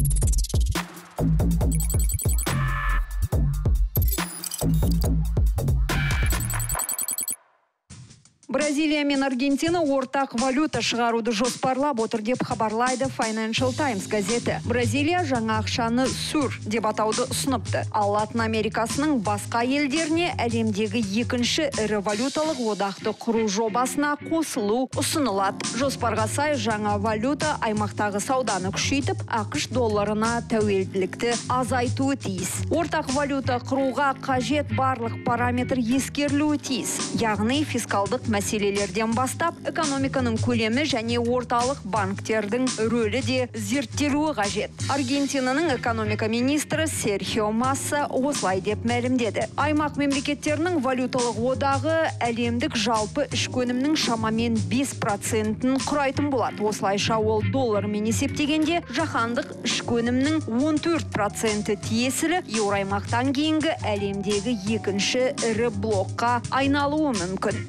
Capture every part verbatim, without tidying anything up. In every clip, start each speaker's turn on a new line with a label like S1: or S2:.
S1: Бразилия мен Аргентина ортақ валюта шығаруды жоспарлап отыр деп хабарлайды Financial Times газеті. Бразилия жаңа ақшаны сүр деп атауды ұсыныпты. Ал Латын Америкасының басқа елдеріне әлемдегі екінші ірі валюталық одақты құру жобасына қосылу ұсынылады. Жоспарға сай жаңа валюта аймақтағы сауданы күшейтіп, ақш долларына тәуелділікті азайтуы тиіс. Ортақ валюта құруға қажет барлық параметр ескерілуі тиіс. Яғни фискалдық мәселелерден бастап, экономиканың көлемі және орталық банктердің рөлі де зерттелуі қажет. Аргентинаның экономика министрі Серхио Масса осылай деп мәлімдеді. Аймақ мемлекеттерінің валюталық одағы әлемдік жалпы ішкі өнімнің шамамен бес процентін құрайтын болады. Осылайша ол доллармен есептегенде жаһандық ішкі өнімнің он төрт проценті тиесілі еуроаймақтан кейінгі әлемдегі екінші ірі блокқа айналуы мүмкін.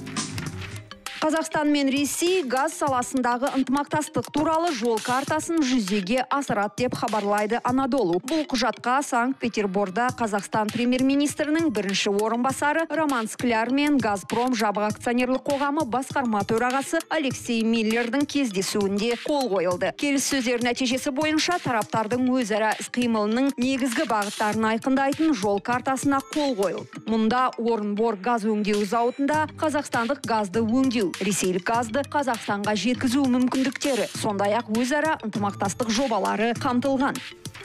S1: Қазақстан мен Ресей газ саласындағы ынтымақтастық туралы жол картасын жүзеге асырады деп хабарлайды Анадолу. Бұл құжатқа Санкт-Петерборда Қазақстан премьер-министрінің бірінші орынбасары Роман Скляр мен Газпром жабық акционерлік қоғамы басқарма төрағасы Алексей Миллердің кездесуінде қол қойылды. Келіссөздер нәтижесі бойынша тараптардың өзара іс-қимылының негізгі бағыттарын айқындайтын жол картасына қол қойылды. Мұнда Орынбор газ өңдеу зауытында қазақстандық газды өңдеу, ресейлік газды Қазақстанға жеткізу мүмкіндіктері, сондай-ақ өзара ынтымақтастық жобалары қамтылған.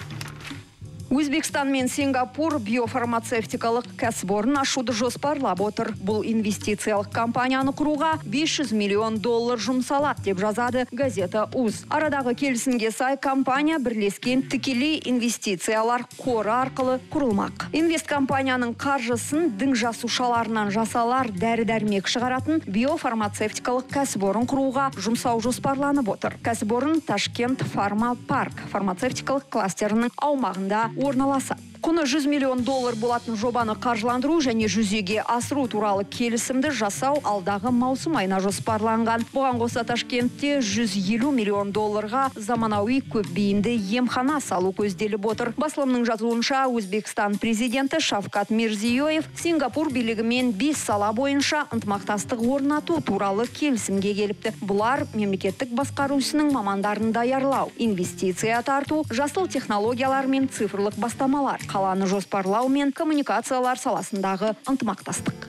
S1: Өзбекстан мен Сингапур биофармацевтикалық кәсіпорын ашуды жоспарлап отыр. Бұл инвестициялық компанияны құруға бес жүз миллион доллар жұмсалады деп жазады газета УЗ. Арадағы келісімге сай компания бірлескен тікелей инвестициялар қоры арқылы құрылмақ. Инвест компанияның қаржысын дің жасушаларынан жасалар дәрі-дәрмек шығаратын биофармацевтикалық кәсіпорын құруға жұмсау жоспарланып отыр. Кәсіпорын Ташкент Фарма Парк фармацевтикалық кластерінің аумағында орналасады. Құны жүз миллион доллар болатын жобаны қаржыландыру және жүзеге асыру туралы келісімді жасау алдағы маусым айына жоспарланған. Бұған қоса Ташкентте жүз елу миллион долларға заманауи көпбейінді емхана салу көзделіп отыр. Басылымның жазуынша Өзбекстан президенті Шавкат Мирзиёев Сингапур билігімен бес сала бойынша ынтымақтастық орнату туралы келісімге келіпті. Бұлар мемлекеттік басқару ісінің мамандарын даярлау, инвестиция тарту, жасыл технологиялар мен цифрлық бастамалар, қаланы жоспарлау мен коммуникациялар саласындағы ынтымақтастық.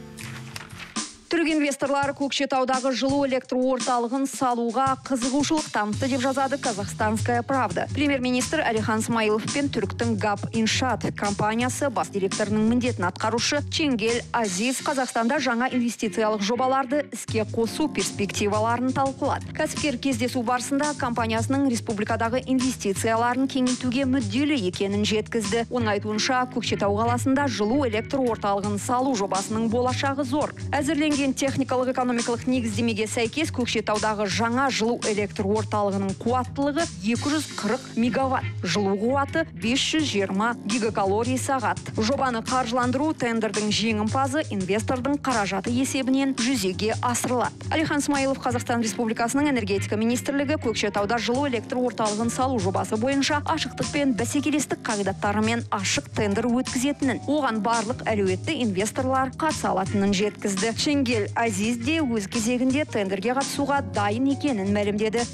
S1: Түрік инвесторлары Көкшетаудағы жылу электр орталығын салуға қызығушылық танытты деп жазады Казахстанская правда. Премьер-министр Әлихан Смайылов пен түріктің ГАП Иншат компаниясы бас директорының міндетін атқарушы Ченгел Азиз Қазақстанда жаңа инвестициялық жобаларды іске қосу перспективаларын талқылады. Кәсіпкер кездесу барысында компаниясының республикадағы инвестицияларын кеңейтуге мүдделі екенін жеткізді. Оның айтуынша Көкшетау қаласында жылу электр орталығын салу жобасының болашағы зор. Әзірленген техникалық экономикалық негіздемеге сәйкес Көкшетаудағы жаңа жылу электр орталығының қуаттылығы екі жүз қырық мегаватт, жылу қуаты бес жүз жиырма гигакалорий сағат. Жобаны қаржыландыру тендердің жеңімпазы инвестордың қаражаты есебінен жүзеге асырылады. Әлихан Смайылов Қазақстан Республикасының энергетика министрлігі Көкшетауда жылу электр орталығын салу жобасы бойынша ашықтық пен бәсекелестік қағидаттарымен ашық тендер өткізетінін, оған барлық әлеуетті инвесторлар қатыса алатынын жеткізді. Ченгел Азиз де өз кезегінде тендерге қатысуға дайын екенін мәлімдеді.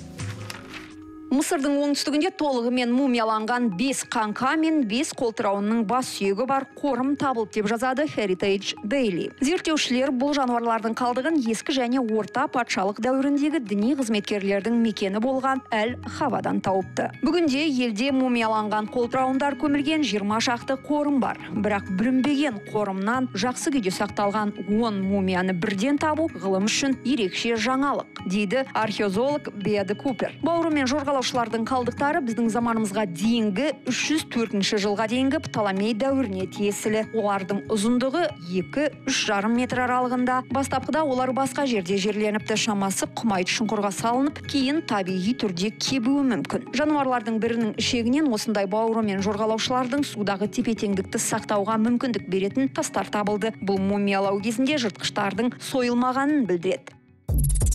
S1: Мысырдың оңтүстігінде толығымен мумияланған бес қаңқа мен бес қолтырауының бас сүйегі бар қорым табылды деп жазады Heritage Daily. Зерттеушілер бұл жануарлардың қалдығын ескі және орта патшалық дәуіріндегі діни қызметкерлердің мекені болған Әл-Хавадан тауыпты. Бүгінде елде мумияланған қолтырауындар көмілген жиырма шақты қорым бар. Бірақ бүлінбеген қорымнан жақсы күйде сақталған он мумияны бірден табу ғылым үшін ерекше жаңалық, дейді археозолог Беда Купер. Бауыры мен жорғалаушылардың қалдықтары біздің заманымызға дейінгі үш жүз төртінші жылға дейінгі Птоломей дәуіріне тиесілі. Олардың ұзындығы екі үш жарым метр аралығында. Бастапқыда олар басқа жерде жерленіпті, шамасы құмайт шұңқырға салынып, кейін табиғи түрде кебуі мүмкін. Жануарлардың бірінің ішегінен осындай бауыры мен жорғалаушылардың судағы тепе-теңдікті сақтауға мүмкіндік беретін тастар табылды. Бұл мумиялау кезінде жыртқыштардың сойылмағанын білдіреді.